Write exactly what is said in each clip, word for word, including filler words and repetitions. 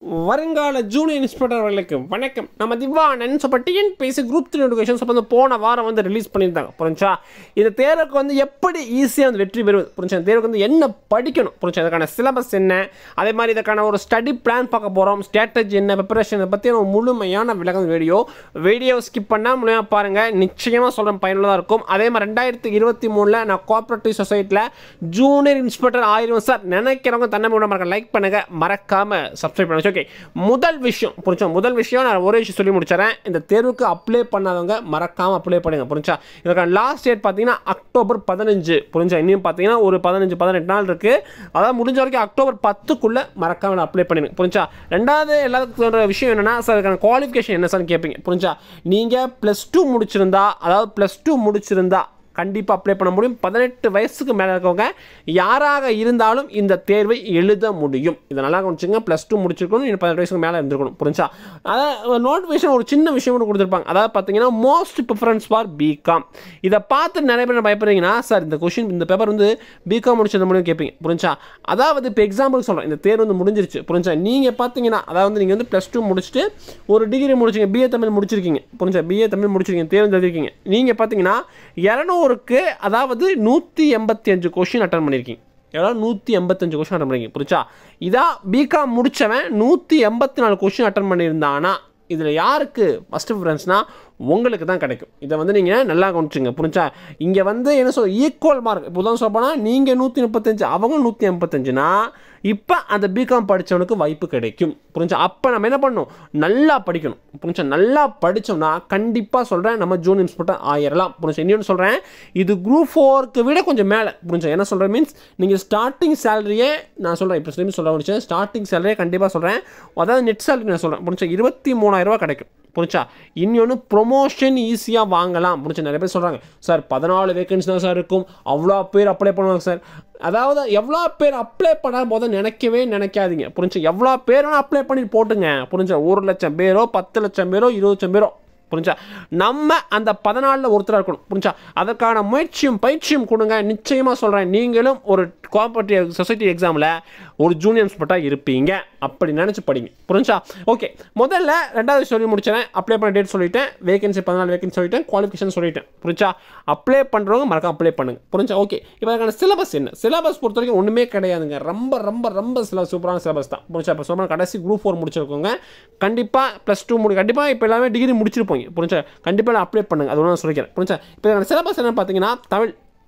வருங்கால junior inspector அவர்களுக்கு வணக்கம். நம்ம திவானன் இப்போ டிஎன்பிஎஸ்சி குரூப் த்ரீ நோட்டிஃபிகேஷன்ஸ் வந்து போன வாரம் வந்து ரிலீஸ் பண்ணியிருந்தாங்க. புரிஞ்சா இந்த தேர்வுக்கு வந்து எப்படி ஈஸியாக வந்து வெற்றி பெறுவது, புரிஞ்சா இந்த தேர்வுக்கு வந்து என்ன படிக்கணும், புரிஞ்சா இதுக்கான சிலபஸ் என்ன, அதே மாதிரி இதுக்கான ஒரு ஸ்டடி பிளான் பார்க்க போகிறோம், ஸ்ட்ராட்டஜி என்ன, ப்ரிப்பரேஷன் இதை பற்றி ஒரு முழுமையான விளக்கம் வீடியோ வீடியோ ஸ்கிப் பண்ணால் முழுமையாக பாருங்கள். நிச்சயமாக சொல்கிறேன் பயனுள்ளதாக இருக்கும். அதே மாதிரி ரெண்டாயிரத்தி இருபத்தி மூணில் நான் கோஆப்ரேட்டிவ் சொசைட்டியில் ஜூனியர் இன்ஸ்பெக்டர் ஆயிரம் சார் நினைக்கிறவங்க தன்னை விட லைக் பண்ணுங்கள், மறக்காமல் சப்ஸ்கிரைப் பண்ணுங்க. ஓகே, முதல் விஷயம் புரிஞ்சா முதல் விஷயம் நான் ஒரே விஷயம் சொல்லி முடிச்சிடறேன். இந்த தேர்வுக்கு அப்ளை பண்ணாதவங்க மறக்காமல் அப்ளை பண்ணுங்க. புரிஞ்சா இதுக்கான லாஸ்ட் டேட் பார்த்தீங்கன்னா அக்டோபர் பதினஞ்சு. புரிஞ்சா இன்னும் பார்த்தீங்கன்னா ஒரு பதினஞ்சு பதினெட்டு நாள் இருக்குது. அதாவது முடிஞ்ச வரைக்கும் அக்டோபர் பத்துக்குள்ளே மறக்காமல் அப்ளை பண்ணிடுங்க. புரிஞ்சா ரெண்டாவது எல்லாத்துக்கும் சொல்கிற விஷயம் என்னென்னா சார் இதுக்கான குவாலிஃபிகேஷன் என்ன சார்னு கேட்பீங்க. புரிஞ்சா நீங்கள் ப்ளஸ் டூ முடிச்சிருந்தா, அதாவது ப்ளஸ் டூ முடிச்சிருந்தா கண்டிப்பாக அப்ளை பண்ண முடியும். பதினெட்டு வயசுக்கு மேலே இருக்கவங்க யாராக இருந்தாலும் இந்த தேர்வை எழுத முடியும். இதை நல்லா கவனிச்சுங்க. ப்ளஸ் டூ முடிச்சிருக்கணும், இன்னும் பதினெட்டு வயசுக்கு மேலே இருந்திருக்கணும். புரிஞ்சா அதாவது நோட்டிஃபிகேஷன் ஒரு சின்ன விஷயம் கூட கொடுத்துருப்பாங்க. அதாவது பார்த்தீங்கன்னா மோஸ்ட் ப்ரிஃபரன்ஸ் ஃபார் பிகாம். இதை பார்த்து நிறைய பேர் பயப்படுறீங்கன்னா சார் இந்த கொஷின் இந்த பேப்பர் வந்து பிகாம் முடிச்சது முடியும் கேட்பீங்க. புரிஞ்சா அதாவது இப்போ எக்ஸாம்பிள் சொல்கிறேன், இந்த தேர்வு வந்து முடிஞ்சிருச்சு. புரிஞ்சா நீங்கள் பார்த்தீங்கன்னா அதாவது நீங்கள் வந்து ப்ளஸ் டூ முடிச்சுட்டு ஒரு டிகிரி முடிச்சிங்க, பிஏ தமிழ் முடிச்சிருக்கீங்க. புரிஞ்சா பிஏ தமிழ் முடிச்சிருக்கீங்க, தேர்வு எழுதிருக்கீங்க. நீங்கள் பார்த்தீங்கன்னா இரநூறு க்கு அதாவது நூற்றி எண்பத்தி அஞ்சு கொஸ்டின் அட்டன் பண்ணியிருக்கீங்க. எவ்வளோ நூற்றி எண்பத்தஞ்சு கொஸ்டின் அட்டன் பண்ணியிருக்கீங்க. புரிச்சா இதா பிகாம் முடித்தவன் நூற்றி எண்பத்தி நாலு கொஸ்டின் அட்டன் பண்ணியிருந்தானா இதில் யாருக்கு ஃபஸ்ட் ப்ரிஃபரன்ஸ்னா உங்களுக்கு தான் கிடைக்கும். இதை வந்து நீங்கள் நல்லா கவனிச்சுங்க. புரிஞ்சா இங்கே வந்து என்ன சொல் ஈக்குவல் மார்க். இப்போ தான் சொல்ல போனால் நீங்கள் நூற்றி முப்பத்தஞ்சு அவங்க நூற்றி எண்பத்தஞ்சுனா இப்போ அந்த பிகாம் படித்தவனுக்கு வாய்ப்பு கிடைக்கும். புரிஞ்சா அப்போ நம்ம என்ன பண்ணணும், நல்லா படிக்கணும். புரிஞ்சா நல்லா படித்தோம்னா கண்டிப்பாக சொல்கிறேன் நம்ம ஜூனியர் இன்ஸ்பெக்டர் ஆயிரலாம். புரிஞ்சா இன்னொன்று சொல்கிறேன், இது குரூப் ஃபோருக்கு விட கொஞ்சம் மேலே. புரிஞ்சா என்ன சொல்கிறேன் மீன்ஸ் நீங்கள் ஸ்டார்டிங் சேலரியே நான் சொல்கிறேன், இப்போ சொல்லி சொல்ல முடிச்சேன் ஸ்டார்டிங் சேலரியே கண்டிப்பாக சொல்கிறேன். அதாவது நெட் சேலரி நான் சொல்கிறேன். புரிஞ்சா இருபத்தி மூணாயிரரூவா கிடைக்கும். புரிஞ்சா இன்னொன்று ப்ரொமோஷன் ஈஸியாக வாங்கலாம். புரிஞ்சா நிறைய பேர் சொல்கிறாங்க சார் பதினாலு வேகன்சி தான் சார் இருக்கும், அவ்வளோ பேர் அப்ளை பண்ணுவாங்க சார். அதாவது எவ்வளோ பேர் அப்ளை பண்ணால் போதும் நினைக்கவே நினைக்காதீங்க. புரிஞ்சா எவ்வளோ பேர் வேணால் அப்ளை பண்ணி போட்டுங்க. புரிஞ்சா ஒரு லட்சம் பேரோ பத்து லட்சம் பேரோ இருபது லட்சம் பேரோ புரிஞ்சா நம்ம அந்த பதினாலில் ஒருத்தராக இருக்கணும். புரிஞ்சா அதற்கான முயற்சியும் பயிற்சியும் கொடுங்க. நிச்சயமாக சொல்கிறேன் நீங்களும் ஒரு கோஆபரேட்டிவ் சொசைட்டி எக்ஸாமில் ஒரு ஜூனியர் இன்ஸ்பெக்டராக இருப்பீங்க. அப்படி நினச்சி படிங்க. புரிஞ்சா ஓகே, முதல்ல ரெண்டாவது சொல்லி முடிச்சேன். அப்ளை பண்ண டேட் சொல்லிட்டேன், வேகன்சி பதினாலு வேகன்சி சொல்லிட்டேன், குவாலிஃபிகேஷன் சொல்லிட்டேன். புரிஞ்சா அப்ளை பண்ணுறவங்க மறக்காம அப்ளை பண்ணுங்க. புரிஞ்சா ஓகே, இப்போ அதுக்கான சிலபஸ் என்ன, சிலபஸ் பொறுத்த வரைக்கும் ஒன்றுமே கிடையாதுங்க. ரொம்ப ரொம்ப ரொம்ப சில சூப்பரான சிலபஸ் தான். புரிஞ்சா இப்போ சொல்ல கடைசி குரூப் ஃபோர் முடிச்சிருக்கோங்க, கண்டிப்பாக ப்ளஸ் டூ முடி கண்டிப்பாக இப்போ எல்லாமே டிகிரி முடிச்சிருப்போங்க. புரிஞ்சா கண்டிப்பாக அப்ளை பண்ணுங்க. அது ஒன்று சொல்லிக்கிறேன். புரிஞ்சா இப்போ சிலபஸ் என்ன பார்த்தீங்கன்னா தமிழ்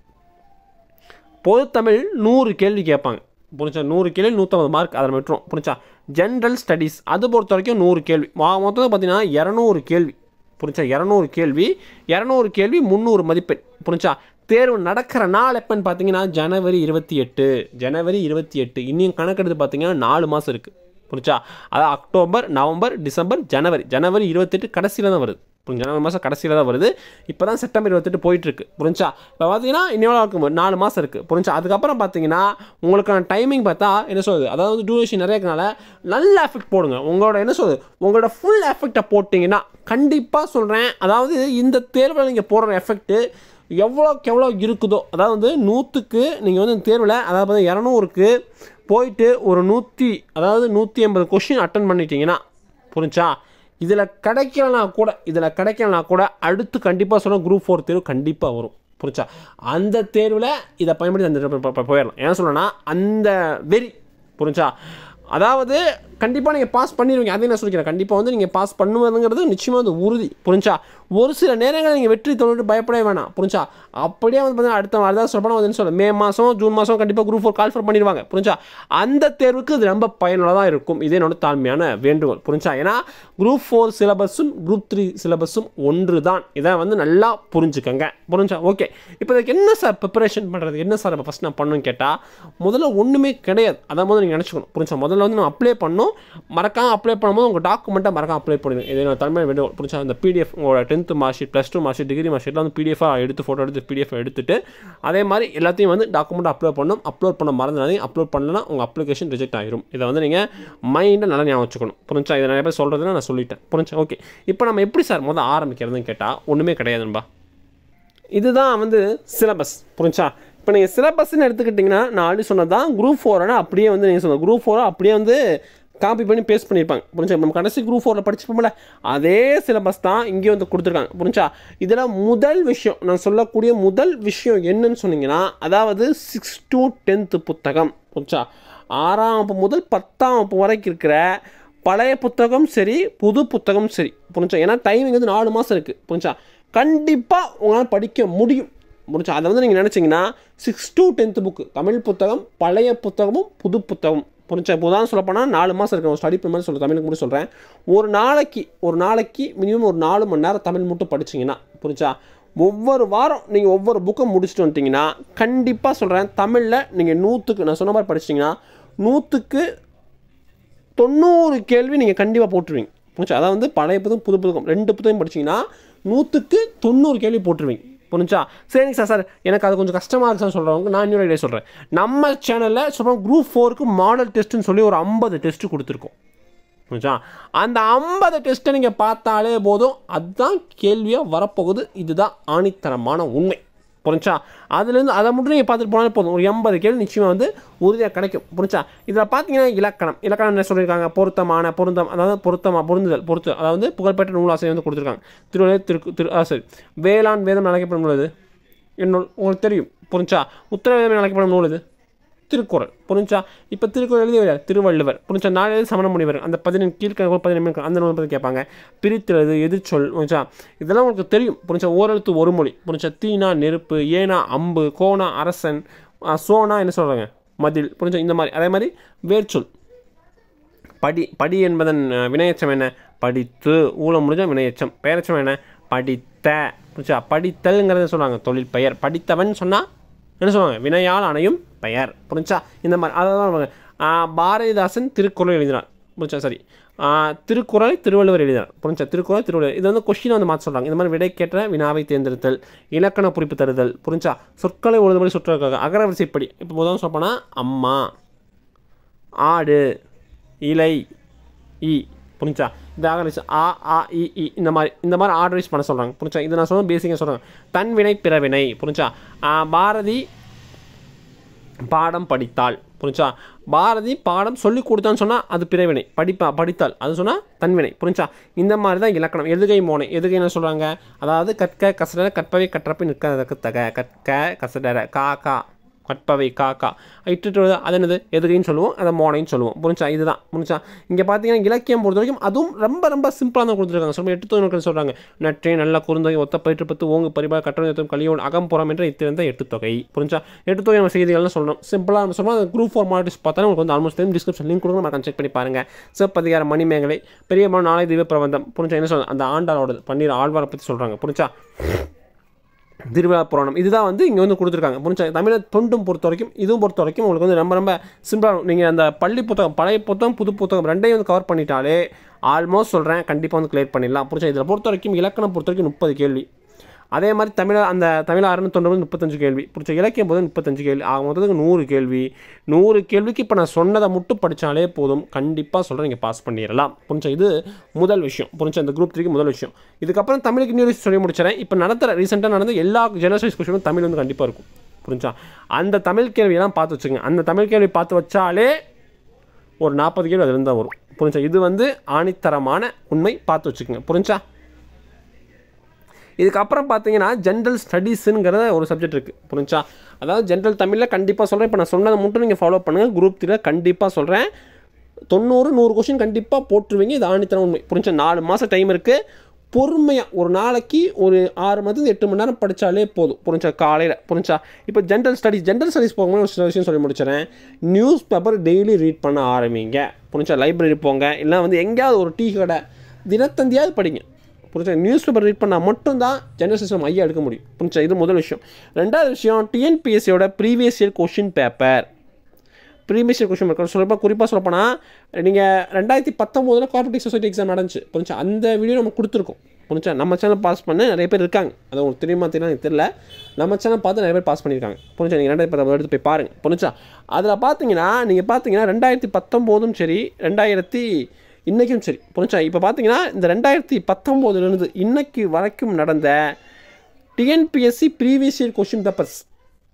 பொது தமிழ் நூறு கேள்வி கேட்பாங்க. புரிஞ்சா நூறு கேள்வி நூற்றம்பது மார்க் அதில் விட்டுரும். புரிஞ்சா ஜென்ரல் ஸ்டடீஸ் அது பொறுத்த வரைக்கும் நூறு கேள்வி மொத்தம் பார்த்தீங்கன்னா இரநூறு கேள்வி. புரிஞ்சா இரநூறு கேள்வி இரநூறு கேள்வி முந்நூறு மதிப்பெண். புரிஞ்சா தேர்வு நடக்கிற நாள் எப்போன்னு பார்த்தீங்கன்னா ஜனவரி இருபத்தி எட்டு ஜனவரி இருபத்தி எட்டு இன்னும் கணக்கெடுத்து பார்த்தீங்கன்னா நாலு மாதம் இருக்குது. புரிஞ்சா அதாவது அக்டோபர் நவம்பர் டிசம்பர் ஜனவரி ஜனவரி இருபத்தெட்டு கடைசியில் தான் வருது. புரிஞ்சு ஜனவரி மாதம் கடைசியில் தான் வருது. இப்போ தான் செப்டம்பர் இருபத்தெட்டு போயிட்டுருக்கு. புரிஞ்சா இப்போ பார்த்தீங்கன்னா இன்னும் இருக்கும் நாலு மாதம் இருக்குது. புரிஞ்சா அதுக்கப்புறம் பார்த்தீங்கன்னா உங்களுக்கான டைமிங் பார்த்தா என்ன சொல்லுது, அதாவது டூரேஷன் நிறைய இருக்கனால நல்ல எஃபெக்ட் போடுங்க. உங்களோட என்ன சொல்லுது உங்களோட ஃபுல் எஃபெக்டை போட்டிங்கன்னா கண்டிப்பாக சொல்கிறேன், அதாவது இந்த தேர்வில் நீங்கள் போடுற எஃபெக்ட்டு எவ்வளோக்கு எவ்வளோ இருக்குதோ, அதாவது வந்து நூற்றுக்கு நீங்கள் வந்து இந்த தேர்வில் அதாவது இரநூறுக்கு போயிட்டு ஒரு நூற்றி அதாவது நூற்றி ஐம்பது கொஷின் அட்டன் பண்ணிட்டீங்கன்னா புரிஞ்சா இதில் கிடைக்கலனா கூட இதில் கிடைக்கலனா கூட அடுத்து கண்டிப்பாக சொல்ல குரூப் ஃபோர் தேர்வு கண்டிப்பாக வரும். புரிஞ்சா அந்த தேர்வில் இதை பயன்படுத்தி அந்த போயிடலாம். ஏன் சொல்லணும்னா அந்த வெறி. புரிஞ்சா அதாவது கண்டிப்பாக நீங்கள் பாஸ் பண்ணிடுவீங்க. அதே நான் சொல்லிக்கிறேன், கண்டிப்பாக வந்து நீங்கள் பாஸ் பண்ணுவதுங்கிறது நிச்சயமாக வந்து உறுதி. புரிஞ்சா ஒரு சில நேரங்களில் நீங்கள் வெற்றி தோல்விட்டு பயப்படவே வேணாம். புரிஞ்சா அப்படியே வந்து பார்த்தீங்கன்னா அடுத்த அதான் சொல்லப்போனால் வந்து சொல்ல மே மாதம் ஜூன் மாதம் கண்டிப்பாக குரூப் ஃபோர் கால்ஃபர் பண்ணிடுவாங்க. புரிஞ்சா அந்த தேர்வுக்கு இது ரொம்ப பயனுள்ளதாக இருக்கும். இதே என்னோட தாழ்மையான வேண்டுகோள். புரிஞ்சா ஏன்னா குரூப் ஃபோர் சிலபஸும் குரூப் த்ரீ சிலபஸும் ஒன்று தான். இதை வந்து நல்லா புரிஞ்சுக்கங்க. புரிஞ்சா ஓகே, இப்போ இதுக்கு என்ன சார் ப்ரிப்பரேஷன் பண்ணுறது, என்ன சார் இப்போ ஃபஸ்ட் நான் பண்ணணும்னு கேட்டால் முதல்ல ஒன்றுமே கிடையாது. அதை முதல்ல நீங்கள் நினச்சிக்கணும். புரிஞ்சா முதல்ல வந்து நம்ம அப்ளை பண்ணணும். மறக்காம அப்ளை பண்ணும்போது உங்கள் டாக்குமெண்ட்டை மறக்காம அப்ளை பண்ணுங்கள். இது என்னோட தலைமை வேண்டுகோள். புரிஞ்சா அந்த பிடிஎஃப் உங்களோட tenth mark sheet plus two mark sheet degree mark ஷீட்லாம் வந்து பிடிஎஃபாக எடுத்து ஃபோட்டோ எடுத்து பிடிஎஃப் எடுத்துட்டு அதே மாதிரி எல்லாத்தையும் வந்து டாக்குமெண்ட் அப்லோட் பண்ணணும். அப்லோட் பண்ண மறந்துடாதீங்க. அப்லோட் பண்ணலன்னா உங்கள் அப்ளிகேஷன் ரிஜெக்ட் ஆகிரும். இதை வந்து நீங்கள் மைண்டை நல்லா ஞாபகம் வச்சுக்கணும். புரிஞ்சா இதை நிறைய பேர் சொல்கிறதுனா நான் சொல்லிட்டேன். புரிஞ்சா ஓகே, இப்போ நம்ம எப்படி சார் முதல் ஆரம்பிக்கிறதுன்னு கேட்டால் ஒன்றுமே கிடையாதுன்பா. இதுதான் வந்து சிலபஸ். புரிஞ்சா இப்போ நீங்கள் சிலபஸ்ன்னு எடுத்துக்கிட்டிங்கன்னா நான் ஆல்ரெடி சொன்னது தான் குரூப் ஃபோர்னா அப்படியே வந்து நீங்கள் சொன்ன குரூப் ஃபோரை அப்படியே வந்து காப்பி பண்ணி பேஸ்ட் பண்ணியிருப்பாங்க. புரிஞ்சா நம்ம கடைசி குரூப் ஃபோரில் படிச்சுப்போம்ல அதே சிலபஸ் தான் இங்கே வந்து கொடுத்துருக்காங்க. புரிஞ்சா இதில் முதல் விஷயம் நான் சொல்லக்கூடிய முதல் விஷயம் என்னன்னு சொன்னீங்கன்னா அதாவது சிக்ஸ் டு டென்த்து புத்தகம். புரிஞ்சா ஆறாம் வகுப்பு முதல் பத்தாம் வகுப்பு வரைக்கும் இருக்கிற பழைய புத்தகம் சரி புது புத்தகம் சரி. புரிஞ்சா ஏன்னா டைமிங் வந்து நாலு மாதம் இருக்குது. புரிஞ்சா கண்டிப்பாக உங்களால் படிக்க முடியும். முடிச்சா அதை வந்து நீங்கள் நினச்சிங்கன்னா six to tenth book Tamil புத்தகம் பழைய புத்தகமும் புது புத்தகம். புரிஞ்சா இப்போ தான் சொல்லப்போனால் நாலு மாதம் இருக்கு ஸ்டடி பண்ண மாதிரி சொல்ல தமிழுக்கு மட்டும் சொல்கிறேன். ஒரு நாளைக்கு ஒரு நாளைக்கு மினிமம் ஒரு நாலு மணி நேரம் தமிழ் மட்டும் படிச்சிங்கன்னா புரிஞ்சா ஒவ்வொரு வாரம் நீங்கள் ஒவ்வொரு புக்கை முடிச்சுட்டு வந்துட்டிங்கன்னா கண்டிப்பாக சொல்கிறேன் தமிழில் நீங்கள் நூற்றுக்கு நான் சொன்ன மாதிரி படிச்சிட்டிங்கன்னா நூற்றுக்கு தொண்ணூறு கேள்வி நீங்கள் கண்டிப்பாக போட்டுருவீங்க. புரிஞ்சா அதாவது வந்து பழைய புத்தகம் புது புத்தகம் ரெண்டு புத்தகம் படிச்சிங்கன்னா நூற்றுக்கு தொண்ணூறு கேள்வி போட்டுருவீங்க. புரிஞ்சா சரிங்க சார் சார் எனக்கு அது கொஞ்சம் கஷ்டமாக இருக்குன்னு சொல்கிறவங்க நான் இன்னொரு ஐடியா சொல்கிறேன். நம்ம சேனலில் சொல்கிறோம் குரூப் ஃபோருக்கு மாடல் டெஸ்ட்டுன்னு சொல்லி ஒரு ஐம்பது டெஸ்ட்டு கொடுத்துருக்கோம். புரிஞ்சா அந்த ஐம்பது டெஸ்ட்டை நீங்கள் பார்த்தாலே போதும் அதுதான் கேள்வியாக வரப்போகுது. இதுதான் ஆணித்தரமான உண்மை. புரிஞ்சா அதுலேருந்து அதை மட்டும் நீங்கள் பார்த்துட்டு போனாலே போதும் ஒரு எண்பது கேள்வி நிச்சயமாக வந்து உறுதியாக கிடைக்கும். புரிஞ்சா இதில் பார்த்தீங்கன்னா இலக்கணம் இலக்கணம் என்ன சொல்லியிருக்காங்க பொருத்தமான பொருந்தம் அதாவது பொருத்தமாக பொருந்துதல் பொருத்து அதாவது புகழ்பெற்ற நூலாசிரியர் வந்து கொடுத்துருக்காங்க. திருவள்ளுவர் திரு திரு சரி வேளாண் வேதம் அழைக்கப்படும் நூல் இது என்னோட உங்களுக்கு தெரியும். புரிஞ்சா உத்தர வேதம் அழைக்கப்படும் நூல் இது திருக்குறள். புரிஞ்சா இப்போ திருக்குறள் எழுதியவர் திருவள்ளுவர். புரிஞ்சா நாலு எழுதி சமண முனிவர் அந்த பதினெண்டு கீழ்கணக்கு பதினெண்டு அந்த நூல் பற்றி கேட்பாங்க. பிரித்தெழுது எதிர்ச்சொல் புரிஞ்சா இதெல்லாம் உங்களுக்கு தெரியும். புரிஞ்சா ஓரெழுத்து ஒரு மொழி. புரிஞ்சா தீனா நெருப்பு ஏனா அம்பு கோனா அரசன் சோனா என்ன சொல்கிறாங்க மதில். புரிஞ்சா இந்த மாதிரி அதே மாதிரி வேர்ச்சொல் படி படி என்பதன் வினையச்சம் என்ன படித்து ஊழம் முடிஞ்ச வினையச்சம் பெயரச்சம் என்ன படித்த. புரிஞ்சா படித்தல்ங்கிறத சொல்கிறாங்க தொழில் பெயர். படித்தவன் சொன்னால் என்ன சொல்லுவாங்க வினையால் அணையும் பெயர். புரிஞ்சா இந்த மாதிரி அதான் பாரதிதாசன் திருக்குறள் எழுதினார். புரிஞ்சா சரி திருக்குறளை திருவள்ளுவர் எழுதினார். புரிஞ்சா திருக்குறள் திருவள்ளுவர் இது வந்து கொஸ்டினை வந்து மாற்ற சொல்கிறாங்க. இந்த மாதிரி விடை கேட்ட வினாவை தேர்ந்தெடுத்தல் இலக்கண குறிப்பு தருதல். புரிஞ்சா சொற்களை ஒழுதுபடி சுற்றுக்காக அகரவரிசைப்படி இப்போ உதாரணம் சொல்லப்போனா அம்மா ஆடு இலை இ. புரிஞ்சா இந்த ஆகரிச்சு ஆ ஆ இ இ இந்த மாதிரி இந்த மாதிரி ஆர்டரைஸ் பண்ண சொல்கிறாங்க. புரிஞ்சா இது நான் சொல்ல பேசிக்காக சொல்கிறாங்க தன்வினை பிறவினை. புரிஞ்சா பாரதி பாடம் படித்தாள். புரிஞ்சா பாரதி பாடம் சொல்லி கொடுத்தான்னு சொன்னால் அது பிறவினை படிப்பா படித்தாள் அது சொன்னால் தன்வினை. புரிஞ்சா இந்த மாதிரி தான் இலக்கணம். எதுகை மோனை எதுகை என்ன சொல்கிறாங்க அதாவது கற்க கசடர கற்பவை கற்றப்பை நிற்க தக கற்க கசடர கா கா கற்பவை காக்கா இட்டு அது என்னது எதுகைன்னு சொல்லுவோம் அதை மோனைன்னு சொல்லுவோம். புரிஞ்சா இதுதான். புரிஞ்சா இங்கே பார்த்தீங்கன்னா இலக்கியம் பொறுத்த வரைக்கும் அதுவும் ரொம்ப ரொம்ப சிம்பிளாக தான் கொடுத்துருக்காங்க. சொல்ல எட்டு தொகை சொல்கிறாங்க நற்றே நல்ல குறுந்தொகை ஒத்த பயிற்று பத்து ஓங்கு பரிபா கட்டணம் கலியோன் அகம்புறம் என்ற இத்திருந்த எட்டு தொகை. புரிஞ்சா எட்டு தொகை நம்ம செய்திகள்னு சொல்லணும். சிம்பிளாக நம்ம சொல்லணும். அந்த குரூப் ஃபார் மாடல்ஸ் பார்த்தாலும் உங்களுக்கு வந்து ஆல்மோஸ்ட் டைம் டிஸ்கிரிப்ஷன் லிங்க் கொடுங்க மறக்காம செக் பண்ணி பாருங்கள். சிவப்பதிகார மணிமேகலை பெரியம்மா நாளை தெய்வ பிரபந்தம். புரிஞ்சா என்ன சொல்லுங்கள் அந்த ஆண்டாளோட பன்னீர் ஆழ்வாரை பற்றி சொல்கிறாங்க. புரிஞ்சா திருவிழா புராணம் இதுதான் வந்து இங்கே வந்து கொடுத்துருக்காங்க. புரிஞ்சா தமிழை தொண்டும் பொறுத்த வரைக்கும் இதுவும் பொறுத்த வரைக்கும் உங்களுக்கு வந்து ரொம்ப ரொம்ப சிம்பிளாக நீங்கள் அந்த பள்ளி புத்தகம் பழைய புத்தகம் புது புத்தகம் ரெண்டையும் வந்து கவர் பண்ணிட்டாலே ஆல்மோஸ்ட் சொல்கிறேன் கண்டிப்பாக வந்து கிளியர் பண்ணிடலாம். புரிஞ்சா இதில் பொறுத்த வரைக்கும் இலக்கணம் பொறுத்த வரைக்கும் முப்பது கேள்வி அதே மாதிரி தமிழ் அந்த தமிழ் அறுநூத்தொன்று முப்பத்தஞ்சு கேள்வி. புரிஞ்ச இலக்கியம் போது முப்பத்தஞ்சு கேள்வி ஆக மொத்தத்துக்கு நூறு கேள்வி. நூறு கேள்விக்கு இப்போ நான் சொன்னதை மட்டும் படித்தாலே போதும் கண்டிப்பாக சொல்கிறேன் நீங்கள் பாஸ் பண்ணிடலாம். புரிஞ்சா இது முதல் விஷயம். புரிஞ்சா இந்த குரூப் த்ரீக்கு முதல் விஷயம். இதுக்கப்புறம் தமிழுக்கு இன்னொரு சொல்லி முடிச்சிடறேன். இப்போ நடத்துகிற ரீசெண்டாக நடந்த எல்லா ஜெனரல் கொஸ்டினும் தமிழ் வந்து கண்டிப்பாக இருக்கும். புரிஞ்சா அந்த தமிழ் கேள்வியெல்லாம் பார்த்து வச்சுங்க. அந்த தமிழ் கேள்வி பார்த்து வச்சாலே ஒரு நாற்பது கேள்வி அதுலேருந்து தான் வரும். புரிஞ்சா இது வந்து ஆணித்தரமான உண்மை பார்த்து வச்சுக்கோங்க. புரிஞ்சா இதுக்கப்புறம் பார்த்தீங்கன்னா ஜென்ரல் ஸ்டடீஸுங்கிற ஒரு சப்ஜெக்ட் இருக்குது. புரிஞ்சா அதாவது ஜென்ரல் தமிழில் கண்டிப்பாக சொல்கிறேன். இப்போ நான் சொன்னதை மட்டும் நீங்கள் ஃபாலோ பண்ணுங்கள். குரூப் த்ரீல கண்டிப்பாக சொல்கிறேன் தொண்ணூறு நூறு கொஸ்டின் கண்டிப்பாக போட்டுருவீங்க. இது ஆணித்தரம் உண்மை. புரிஞ்சா நாலு மாதம் டைம் இருக்குது. பொறுமையாக ஒரு நாளைக்கு ஒரு ஆறு மணி எட்டு மணி நேரம் படித்தாலே போதும். புரிஞ்சா காலையில். புரிஞ்சா இப்போ ஜென்ரல் ஸ்டடீஸ் ஜென்ரல் ஸ்டடீஸ் போகும்போது ஒரு சில விஷயம் சொல்லி முடிச்சிடறேன். நியூஸ் பேப்பர் டெய்லி ரீட் பண்ண ஆரம்பிங்க. புரிஞ்சா லைப்ரரி போங்க இல்லை வந்து எங்கேயாவது ஒரு டீ கடை தினத்தந்தியாவது படிங்க. புரிஞ்சா நியூஸ் பேப்பர் ரீட் பண்ணால் மட்டும்தான் ஜெனரல் சிஸ்டம் ஐயா எடுக்க முடியும். புரிஞ்சா இது முதல் விஷயம். ரெண்டாவது விஷயம் டிஎன்பிஎஸ்சியோட previous year question paper previous year question paper சொல்லப்போ குறிப்பாக சொல்லப்போனால் நீங்கள் ரெண்டாயிரத்தி பத்தொம்போதில் கார்பரேட்டிவ் சொசைட்டி எக்ஸாம் நடந்துச்சு. புரிஞ்சா அந்த வீடியோ நம்ம கொடுத்துருக்கோம். புரிஞ்சா நம்ம சேனல் பாஸ் பண்ண நிறைய பேர் இருக்காங்க. அது உங்களுக்கு தெரியுமா தெரியல எனக்கு தெரியல. நம்ம சேனல் பார்த்து நிறைய பேர் பாஸ் பண்ணியிருக்காங்க. புரிஞ்சா நீங்கள் ரெண்டாயிரத்தி பத்தொம்பது எடுத்து போய் பாருங்கள். புரிஞ்சா அதில் பார்த்தீங்கன்னா நீங்கள் பார்த்தீங்கன்னா ரெண்டாயிரத்தி பத்தொம்போதும் சரி ரெண்டாயிரத்தி இன்றைக்கும் சரி. புரிஞ்சா இப்போ பார்த்தீங்கன்னா இந்த ரெண்டாயிரத்தி பத்தொம்போதுலேருந்து இன்றைக்கு வரைக்கும் நடந்த TNPSC previous year question papers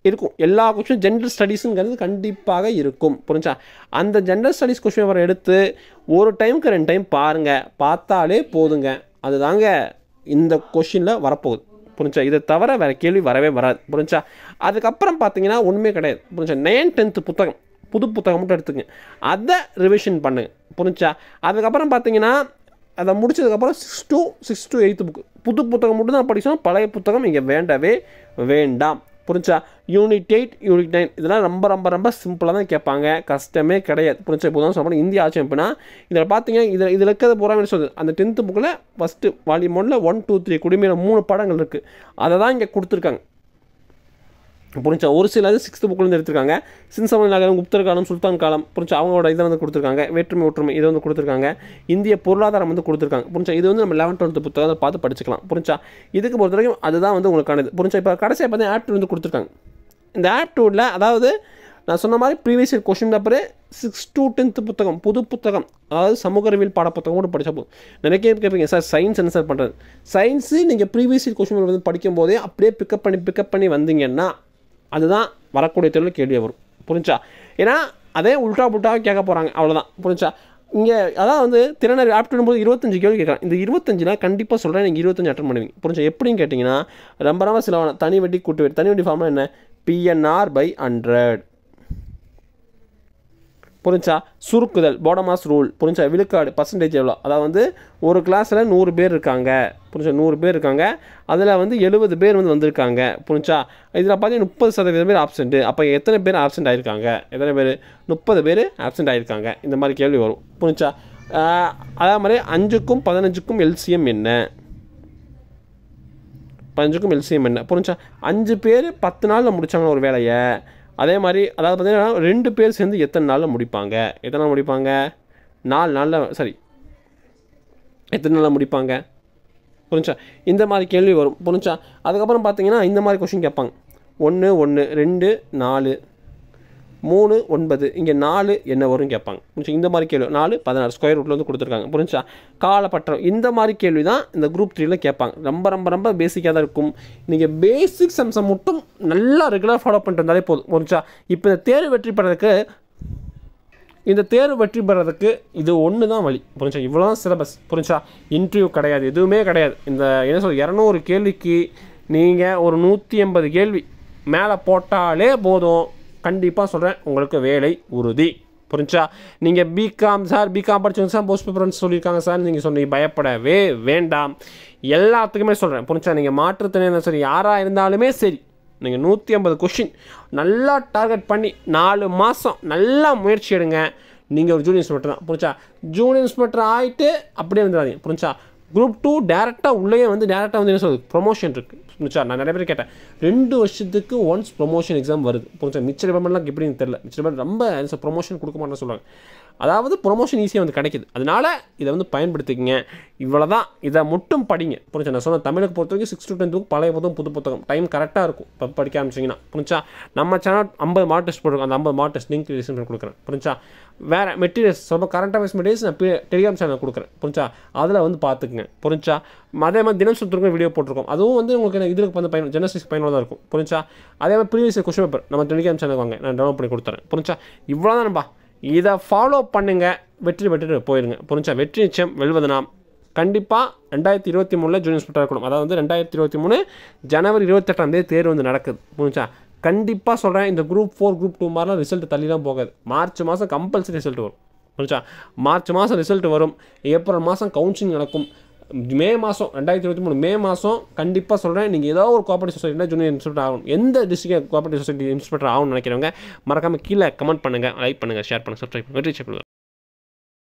இருக்கும். எல்லா கொஸ்டின் ஜென்ரல் ஸ்டடீஸுங்கிறது கண்டிப்பாக இருக்கும். புரிஞ்சா? அந்த ஜென்ரல் ஸ்டடீஸ் கொஸ்டின் பேப்பரை எடுத்து ஒரு டைமுக்கு ரெண்டு டைம் பாருங்கள், பார்த்தாலே போதுங்க. அதுதாங்க இந்த கொஷினில் வரப்போகுது. புரிஞ்சா? இதை தவிர வேறு கேள்வி வரவே வராது. புரிஞ்சா? அதுக்கப்புறம் பார்த்தீங்கன்னா ஒன்றுமே கிடையாது. புரிஞ்சா? நைன் டென்த்து புத்தகம் புது புத்தகம் மட்டும் எடுத்துங்க, அதை ரிவிஷன் பண்ணுங்க. புரிஞ்சா? அதுக்கப்புறம் பார்த்தீங்கன்னா அதை முடிச்சதுக்கப்புறம் six to six to eighth book புது புத்தகம் மட்டும் தான் படிக்கணும். பழைய புத்தகம் இங்கே வேண்டவே வேண்டாம். புரிஞ்சா? யூனிட் எயிட் யூனிட் நைன் இதெல்லாம் ரொம்ப ரொம்ப ரொம்ப சிம்பிளாக தான் கேட்பாங்க, கஷ்டமே கிடையாது. புரிஞ்சா? இப்போ தான் சொல்கிறேன் இந்திய ஆட்சி அமைப்புனா இதில் பார்த்தீங்க, இதில் இதில் இருக்கிறது பூரா சொல்லுது. அந்த டென்த்து புக்கில் ஃபஸ்ட்டு வால்யூம் ஒன்றில் ஒன் டூ த்ரீ குடிமையில் மூணு படங்கள் இருக்குது, அதை தான் இங்கே கொடுத்துருக்காங்க. புரிஞ்சா? ஒரு சில இது சிக்ஸ்த்து புக்கிலேருந்து எடுத்துருக்காங்க. சின்சமன் நகரம், குப்தர் காலம், சுல்தான் காலம், புரிஞ்சா அவங்களோட இதை வந்து கொடுத்துருக்காங்க. வேற்றுமை ஒற்றுமை இதை வந்து கொடுத்துருக்காங்க. இந்திய பொருளாதாரம் வந்து கொடுத்துருக்காங்க. புரிஞ்சா? இது வந்து நம்ம லெவன்த் டுவெல்த்து புத்தகத்தை பார்த்து படிச்சுக்கலாம். புரிஞ்சா? இதுக்கு பொறுத்த வரைக்கும் அதுதான் வந்து உங்களுக்கானது. புரிஞ்சா? இப்போ கடைசியாக பார்த்தீங்கன்னா ஆப்ட் வந்து கொடுத்துருக்காங்க. இந்த ஆப்டூடில் அதாவது நான் சொன்ன மாதிரி previous year question paper six to tenth புத்தகம் புது புத்தகம், அதாவது சமூக அறிவியல் பாட புத்தகம் கூட படித்தா போதும். நிறைய கேள்வி கேட்பீங்க, சார் சயின்ஸ் என்ன சார் பண்ணுறது? சயின்ஸு நீங்கள் ப்ரீவியஸ் இயர் கொஸ்டின் பேப்பர் வந்து படிக்கும் போதே அப்படியே பிக்கப் பண்ணி பிக்கப் பண்ணி வந்தீங்கன்னா அதுதான் வரக்கூடிய தேர்வில் கேள்வி வரும். புரிஞ்சா? ஏன்னா அதே உல்ட்டா புல்ட்டாக கேட்க போகிறாங்க, அவ்வளோதான். புரிஞ்சா? இங்கே அதான் வந்து திறனறி ஆப்டின் போது இருபத்தஞ்சு கேள்வி கேட்குறாங்க. இந்த இருபத்தஞ்சில் கண்டிப்பாக சொல்கிறேன் நீங்கள் இருபத்தஞ்சு அட்டன் பண்ணுவீங்க. புரிஞ்சா? எப்படின்னு கேட்டிங்கன்னா ரொம்ப ரொம்ப சில தனி வட்டி கூட்டு வட்டி. தனி வட்டி ஃபார்ம்னா என்ன? PNR by hundred. புரிஞ்சா? சுருக்குதல் போடமாஸ் ரூல். புரிஞ்சா? விழுக்காடு பர்சன்டேஜ் எவ்வளோ, அதாவது வந்து ஒரு கிளாஸில் நூறு பேர் இருக்காங்க. புரிஞ்சா? நூறு பேர் இருக்காங்க, அதில் வந்து எழுபது பேர் வந்து வந்திருக்காங்க. புரிஞ்சா? இதில் பார்த்தீங்கன்னா முப்பது சதவீதம் பேர் ஆப்சென்ட்டு. அப்போ எத்தனை பேர் ஆப்சென்ட் ஆகிருக்காங்க? எத்தனை பேர்? முப்பது பேர் ஆப்சென்ட் ஆகிருக்காங்க. இந்த மாதிரி கேள்வி வரும். புரிஞ்சா? அதே மாதிரி அஞ்சுக்கும் பதினஞ்சுக்கும் எல்சிஎம் என்ன? பதினஞ்சுக்கும் எல்சிஎம் என்ன? புரிஞ்சா? அஞ்சு பேர் பத்து நாளில் முடித்தாங்கன்னு ஒரு வேலையை, அதே மாதிரி அதாவது பார்த்தீங்கன்னா ரெண்டு பேர் சேர்ந்து எத்தனை நாளில் முடிப்பாங்க? எத்தனை நாள் முடிப்பாங்க? நாலு நாளில், சரி எத்தனை நாளில் முடிப்பாங்க? புரிஞ்சா? இந்த மாதிரி கேள்வி வரும். புரிஞ்சா? அதுக்கப்புறம் பார்த்தீங்கன்னா இந்த மாதிரி கொஷின் கேட்பாங்க. ஒன்று ஒன்று ரெண்டு நாலு மூணு ஒன்பது, இங்கே நாலு என்ன வரும் கேட்பாங்க. புரிஞ்சா? இந்த மாதிரி கேள்வி நாலு பதினாறு ஸ்கொயர் ரூட்டில் வந்து கொடுத்துருக்காங்க. புரிஞ்சா? காலப்பற்றம் இந்த மாதிரி கேள்வி தான் இந்த குரூப் த்ரீயில் கேட்பாங்க. ரொம்ப ரொம்ப ரொம்ப பேசிக்காக தான் இருக்கும். நீங்கள் பேசிக்ஸ் அம்சம் மட்டும் நல்லா ரெகுலராக ஃபாலோ பண்ணிட்டு இருந்தாலே போதும். புரிஞ்சா? இப்போ இந்த தேர்வு வெற்றி பெறதுக்கு இந்த தேர்வு வெற்றி பெறதுக்கு இது ஒன்று தான் வழி. புரிஞ்சா? இவ்வளோ தான் சிலபஸ். புரிஞ்சா? இன்டர்வியூ கிடையாது, எதுவுமே கிடையாது. இந்த என்ன சொல் இரநூறு கேள்விக்கு நீங்கள் ஒரு நூற்றி எண்பது கேள்வி மேலே போட்டாலே போதும். கண்டிப்பாக சொல்கிறேன், உங்களுக்கு வேலை உறுதி. புரிஞ்சா? நீங்கள் பிகாம் சார் பிகாம் படிச்சவங்க சார் போஸ்ட் பேப்பர் சொல்லியிருக்காங்க சார் நீங்கள் சொன்னீங்க, பயப்படவே வேண்டாம். எல்லாத்துக்குமே சொல்கிறேன். புரிஞ்சா? நீங்கள் மாற்றுத்திறனாளி சரி யாராக இருந்தாலுமே சரி, நீங்கள் நூற்றி ஐம்பது கொஷின் நல்லா டார்கெட் பண்ணி நாலு மாதம் நல்லா முயற்சி எடுங்க. நீங்கள் ஒரு ஜூனியர் இன்ஸ்பெக்டர் தான். புரிஞ்சா? ஜூனியர் இன்ஸ்பெக்டர் ஆகிட்டு அப்படியே வந்துடாதீங்க. புரிஞ்சா? குரூப் டூ டேரெக்டாக உள்ளே வந்து டேரெக்டாக வந்து என்ன சொல்லுது, ப்ரொமோஷன் இருக்குது. புரிஞ்சா? நான் நிறைய பேர் கேட்டேன், ரெண்டு வருஷத்துக்கு ஒன்ஸ் ப்ரொமோஷன் எக்ஸாம் வருது. புரிஞ்சா? மிச்ச டிபார்ட்மெண்ட்லாம் எப்படின்னு தெரியல. மிச்ச டிபார்ட்மெண்ட் ரொம்ப ப்ரொமோஷன் கொடுக்க மாட்டேன்னு சொல்லுவாங்க. அதாவது ப்ரொமோஷன் ஈஸியாக வந்து கிடைக்கிது. அதனால் இதை வந்து பயன்படுத்திக்கங்க. இவ்வளோ தான், இதை மட்டும் படிங்க. புரிஞ்சா? நான் சொன்ன தமிழுக்கு பொறுத்த வரைக்கும் சிக்ஸ் டு டென்த் புக் பழைய புத்தகம் புது புத்தகம் டைம் கரெக்டாக இருக்கும். இப்போ படிக்க ஆரம்பிச்சிங்கன்னா. புரிஞ்சா? நம்ம சேனல் ஐம்பது மார்க் டெஸ்ட் போட்டுருக்கோம். அந்த ஐம்பது மார்க் டெஸ்ட் லிங்க் டிஸ்கிரிப்ஷன் கொடுக்குறேன். புரிஞ்சா? வேறு மெட்டீரியல்ஸ் ரொம்ப கரண்ட் அஃபேர்ஸ் மெட்டீரியல்ஸ் நான் டெலிகிராம் சேனல் கொடுக்குறேன். புரிஞ்சா? அதில் வந்து பார்த்துக்குங்க. புரிஞ்சா? அதே மாதிரி தினம் சுற்றுக்கும் வீடியோ போட்டிருக்கோம். அதுவும் வந்து உங்களுக்கு இதுக்கு வந்து பயன் ஜெனரல்ஸ் பயனுள்ளதாக இருக்கும். புரிஞ்சா? அதே மாதிரி ப்ரீவியஸ் கொஸ்டின் பேப்பர் நம்ம டெலிகிராம் சேனல் வாங்க, நான் டவுன்லோட் பண்ணி கொடுத்துறேன். புரிஞ்சா? இவ்வளோ தான் நம்பா. இதை ஃபாலோ பண்ணுங்கள், வெற்றி பெற்று போயிடுங்க. புரிஞ்சா? வெற்றி நிச்சயம் வெல்வது நாம். கண்டிப்பாக ரெண்டாயிரத்தி இருபத்தி மூணில் ஜூனியர் இன்ஸ்பெக்டர் இருக்கணும். அதாவது வந்து ரெண்டாயிரத்தி இருபத்தி மூணு ஜனவரி இருபத்தெட்டாம் தேதி தேர்வு வந்து நடக்குது. புரிஞ்சா? கண்டிப்பாக சொல்கிறேன், இந்த குரூப் ஃபோர் குரூப் டூ மாதிரிலாம் ரிசல்ட் தள்ளிலாம் போகாது. மார்ச் மாதம் கம்பல்சரி ரிசல்ட் வரும். புரிஞ்சா? மார்ச் மாதம் ரிசல்ட் வரும். ஏப்ரல் மாதம் கவுன்சிலிங் நடக்கும். மே மாதம் ரெண்டாயிரத்தி இருபத்தி மூணு மே மாதம் கண்டிப்பாக சொல்கிறேன், நீங்கள் ஏதோ ஒரு கோஆபரேட்டிவ் சொசைட்டியில் ஜூனியர் இன்ஸ்பெக்டர் ஆகணும். எந்த டிஸ்ட்ரிக்ட் கோஆபரேட்டிவ் சொசைட்டி இன்ஸ்பெக்டர் ஆகணும்னு நினைக்கிறவங்க மறக்காமல் கீழே கமெண்ட் பண்ணுங்கள், லைக் பண்ணுங்கள், ஷேர் பண்ணுங்கள், சப்ஸ்கிரைப் பண்ணுங்கள். வெற்றி